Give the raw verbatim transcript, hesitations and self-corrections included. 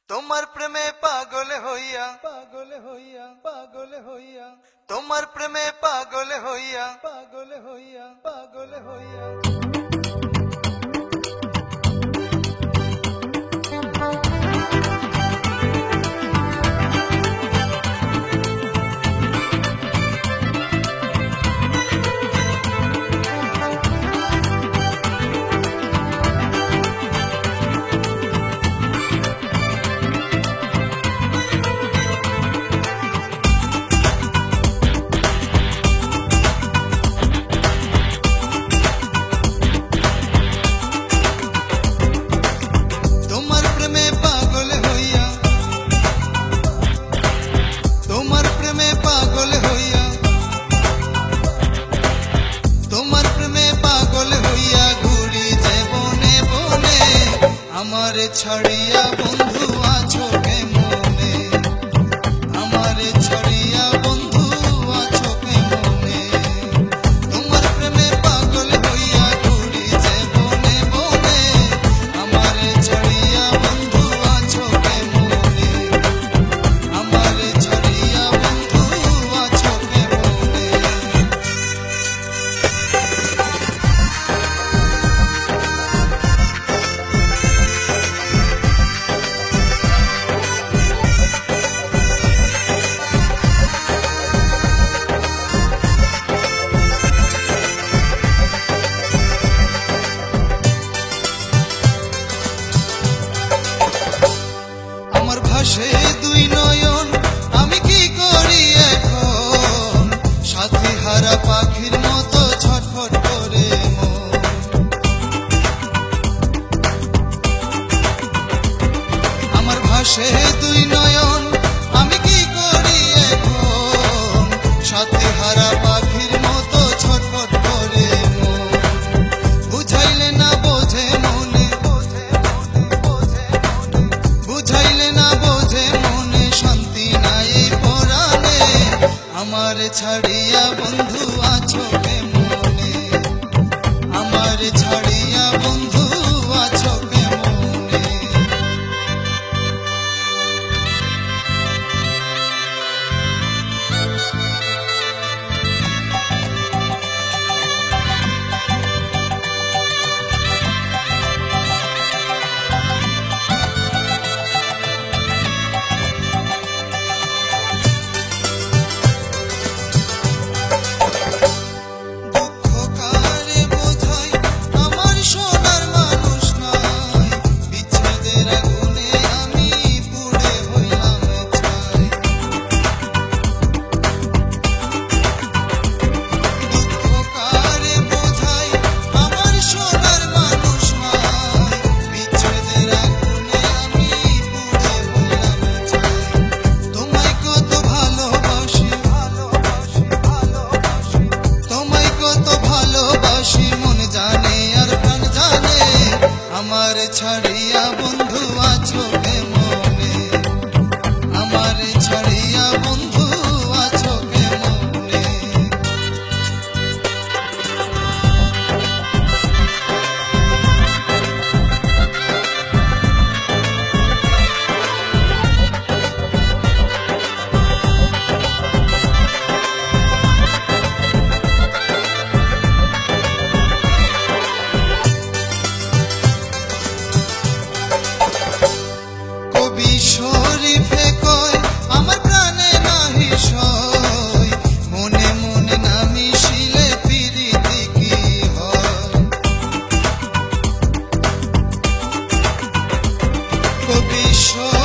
তোমার প্রেমে পাগল হইয়া পাগল হইয়া পাগল হইয়া তোমার প্রেমে পাগল হইয়া পাগল হইয়া পাগল হইয়া আমারে ছড়িয়া বন্ধু আছো কেমনে আমারে ছড়িয়া বন্ধু আছো কেমনে তোমার প্রেমে পাগল হইয়া ঘুরি যে বনে বনে আমারে ছড়িয়া বন্ধু আছো কেমনে আমারে ছড়িয়া বন্ধু আছো কেমনে ভাসে দুই নয়ন আমি কি করি এখন সাথী হারা পাখির মতো ছটফট করে মন আমার ভাসে দুই নয়ন আমি কি করি এখন সাথী হারা পাখির মতো ছটফট করে মন বুঝাইলে না বোঝে মনে বুঝাইলে না আমারে ছাড়িয়া বন্ধু আছো কেমনে আমারে ছাড়িয়া বন্ধু আছো কেমনে আমারে ছাড়িয়া বন্ধু আছো কেমনে আমারে ছাড়িয়া বন্ধু আছো কেমনে শরীফে কয় আমার প্রাণে নাহি সয় মনে মনে না মিশিলে প্রীতি কি হয় কবি